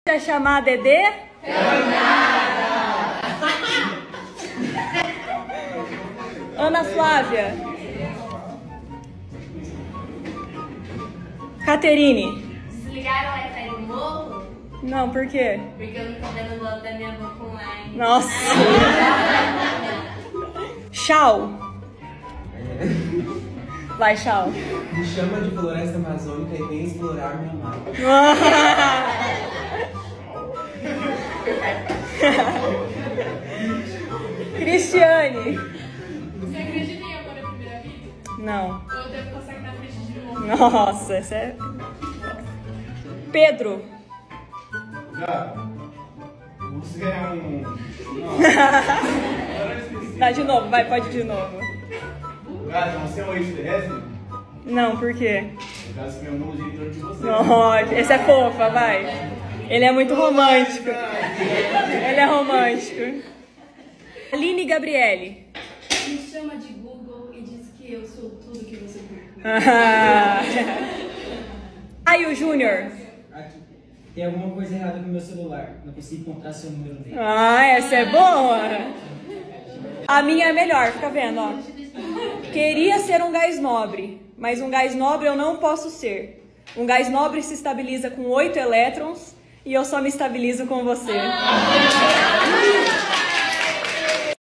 A chamada é de? Ana Flávia. Caterine. Desligaram o Wi-Fi do morro? Não, por quê? Porque eu não tô vendo o logo da minha boca online. Nossa. Tchau. Vai, tchau. Me chama de floresta amazônica e vem explorar minha mata. Cristiane. Você acredita em amor à primeira vista? Não. Ou eu devo passar na frente de novo? Nossa, essa é... Pedro. Você é um... Dá de novo, vai, pode de novo. Gata, você é um extraterrestre? Não, por quê? No caso, meu mundo gira em torno de você. Nossa, esse é fofa, vai. Ele é muito romântico. Ele é romântico. Aline Gabriele. Me chama de Google e diz que eu sou tudo que você procura. Caio Júnior. Aqui. Tem alguma coisa errada com o meu celular. Não consigo encontrar seu número dele. Ah, essa é boa. A minha é melhor, fica vendo, ó. Queria ser um gás nobre, mas um gás nobre eu não posso ser. Um gás nobre se estabiliza com 8 elétrons e eu só me estabilizo com você.